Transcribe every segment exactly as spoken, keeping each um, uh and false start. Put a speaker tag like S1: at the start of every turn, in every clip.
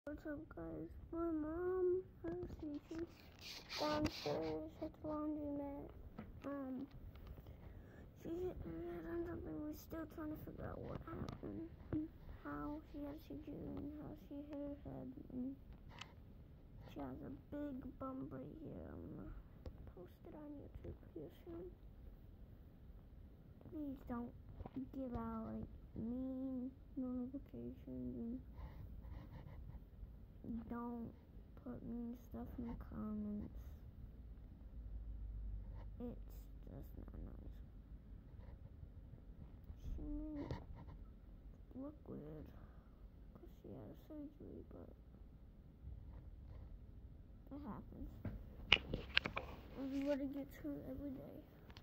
S1: What's up, guys? My mom, she's downstairs at the laundromat. Um, she hit her head on something. We're still trying to figure out what happened, how she had seizure, and how she hit her head. And she has a big bump right here. I'm gonna post it on YouTube here soon. Please don't give out like mean notifications and don't put mean stuff in the comments. It's just not nice. She may look weird because she had surgery, but it happens. Everybody gets hurt every day.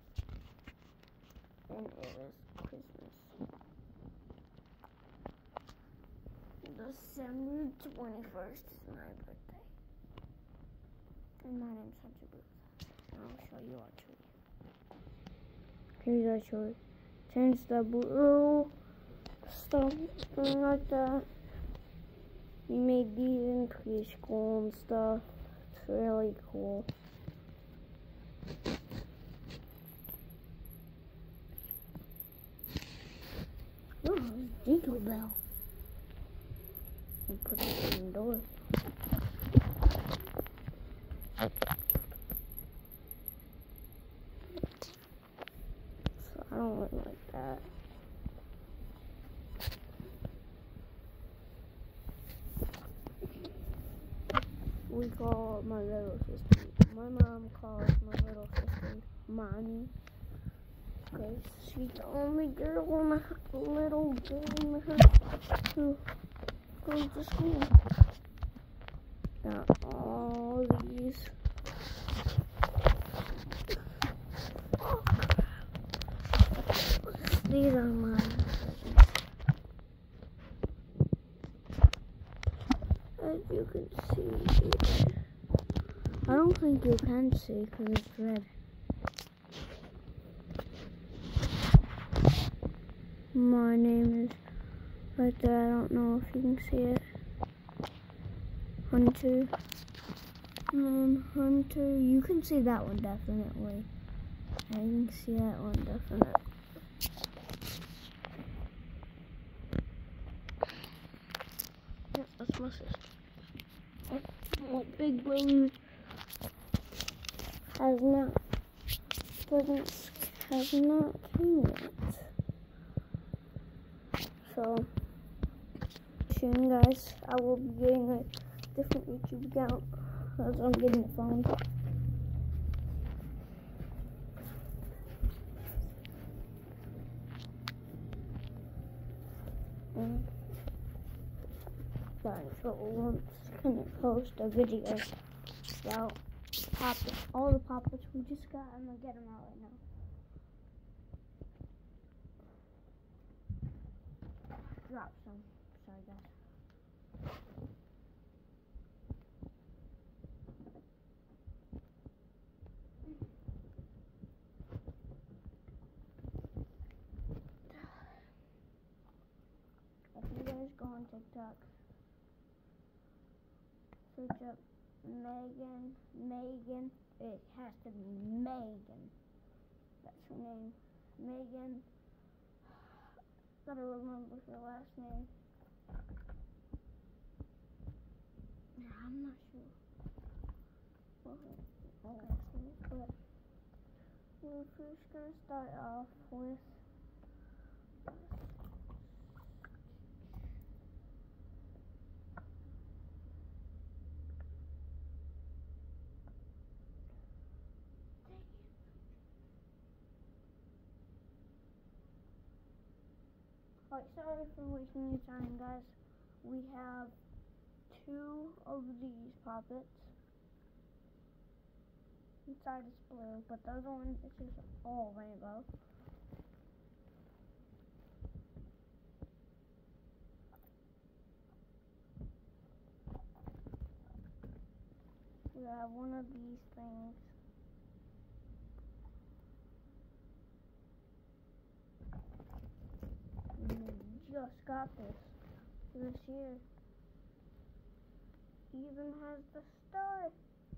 S1: And it is Christmas. December twenty-first is my birthday. And my name's Hunter Booth. And I'll show you our tree. Can you guys show it? Change the blue stuff, something like that. We made these in preschool and stuff. It's really cool. Oh, Jingle Bell. And put it in the door. So I don't look like that. We call my little sister. My mom calls my little sister Mommy. Because she's the only girl in the little girl in the house who goes to school. Got all these. These are mine. As you can see here. I don't think you can see because it's red. My name is right there. I don't know if you can see it. Hunter. Um, Hunter. You can see that one definitely. I can see that one definitely. Yeah, that's my sister. My big brother has not, doesn't, has not came yet. So, soon, guys, I will be getting a different YouTube account as I'm getting a phone. And guys, so once gonna post a video about poppets, all the poppets we just got. I'm gonna get them out right now. Drop some. Sorry, guys. If you guys go on TikTok, search up Megan, Megan, it has to be Megan. That's her name. Megan. Gotta remember her last name. I'm not sure what her last name is, but we're first gonna start off with Alright, sorry for wasting your time, guys. We have two of these poppets. Inside is blue, but the other one is just all rainbow. We have one of these things. And we just got this this year. even has the star.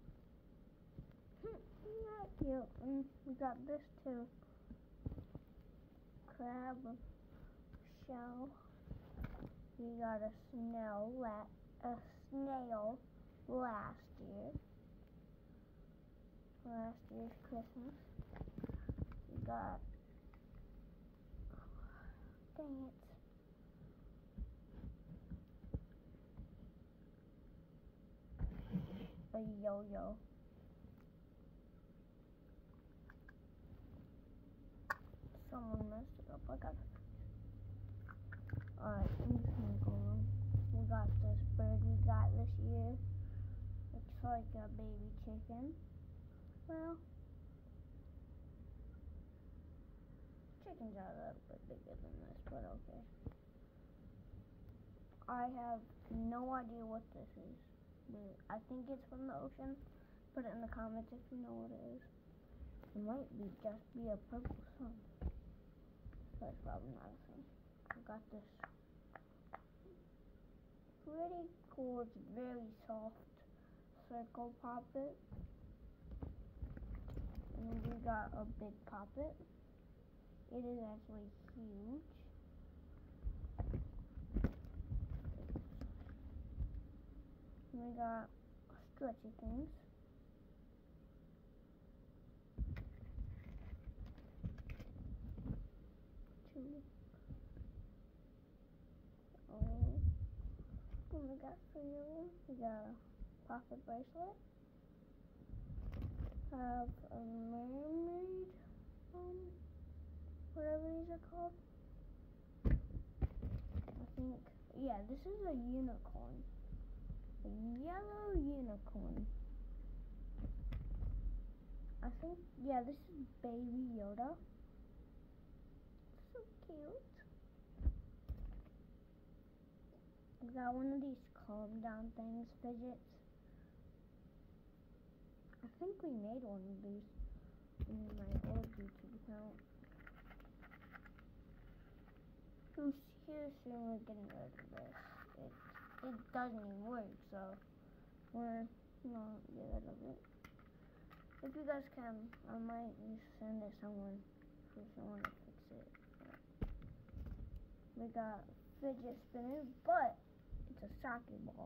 S1: Isn't that cute? And we got this too. Crab shell. We got a snail, la a snail last year. Last year's Christmas. We got, dang it. A yo-yo. Someone messed it up. I got it. Alright, I'm just gonna go on. We got this bird we got this year. Looks like a baby chicken. Well, chickens are a little bit bigger than this, but okay. I have no idea what this is. I think it's from the ocean. Put it in the comments if you know what it is. It might be just be a purple sun. That's probably not a thing. I got this pretty cool, it's very soft circle poppet. And we got a big poppet. It is actually huge. And we got stretchy things. Two. Oh. And we got three of them. We got a pocket bracelet. Have a mermaid, um, whatever these are called. I think, yeah, this is a unicorn. A yellow unicorn. I think, yeah, this is Baby Yoda. So cute. I got one of these calm down things, fidgets. I think we made one of these in my old YouTube account. So here soon we're getting rid of this. It it doesn't even work, so we're not get rid of it. If you guys can, I might just send it someone for someone to fix it. We got fidget spinner, but it's a soccer ball.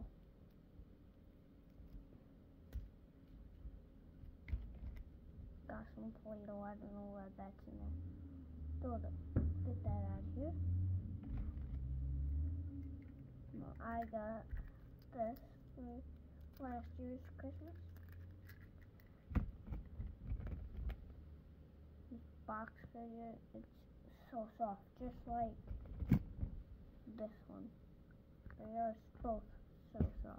S1: Got some Play-Doh, I don't know what that's in there. Throw the, get that out of here. No, I got this for last year's Christmas. This box figure, it's so soft, just like this one. They are both so soft.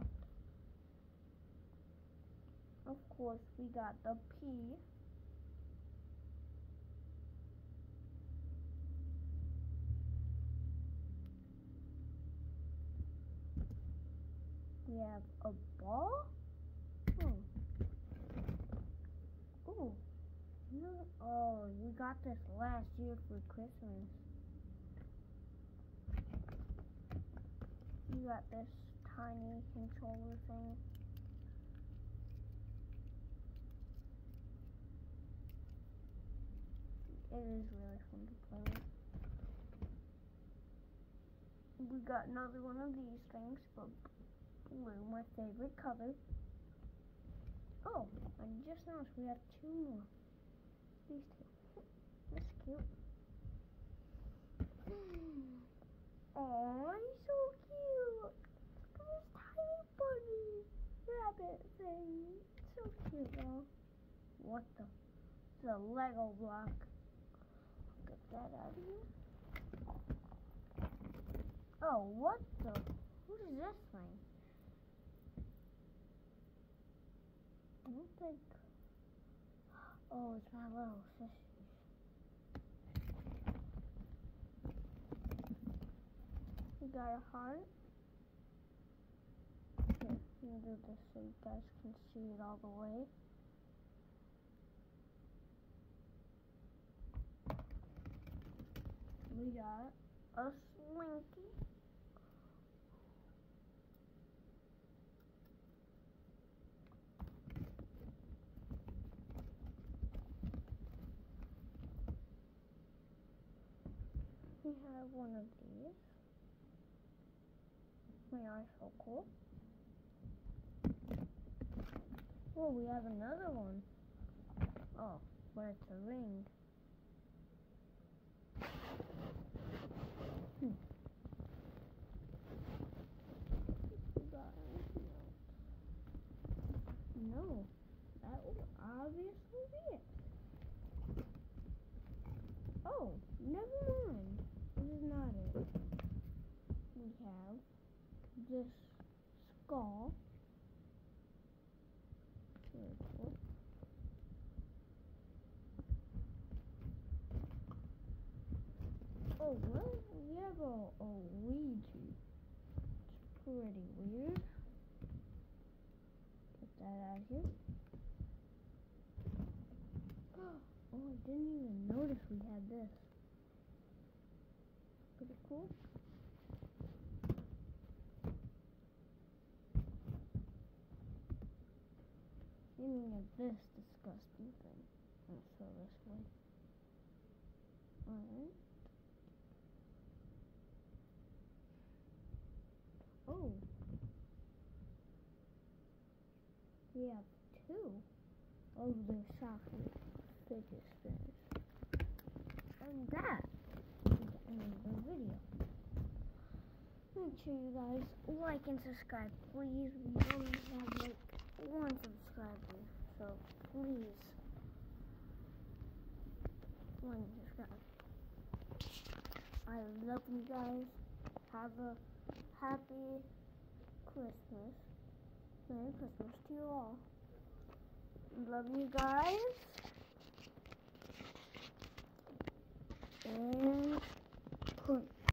S1: Of course, we got the P. We have a ball. Hmm. Ooh. No. Oh, we got this last year for Christmas. You got this tiny controller thing. It is really fun to play with. We got another one of these things, but blue, my favorite color. Oh, I just noticed we have two more. These two. That's cute. Oh, he's so cute. Look at this tiny bunny rabbit thing. It's so cute, though. What the? It's a Lego block. Get that out of here. Oh, what the? What is this thing? I don't think. Oh, it's my little sister. We got a heart. Here, let me do this so you guys can see it all the way. We got a slinky. We have one of these. My eyes so cool. Oh, we have another one. Oh, but it's a ring. Hmm. No, that will obviously be it. Oh, never mind. This is not it. We have this skull. Very cool. Oh, well, we have a, a Ouija. It's pretty weird. Get that out of here. Oh, I didn't even notice we had this. Pretty cool. Aiming at this disgusting thing. Let's throw this way. Alright. Oh. We have two of the chocolate fidget spinners. And that is the end of the video. Make sure you guys like and subscribe, please. We only have like one subscriber, so please, one subscribe. I love you guys. Have a happy Christmas. Merry Christmas to you all. Love you guys.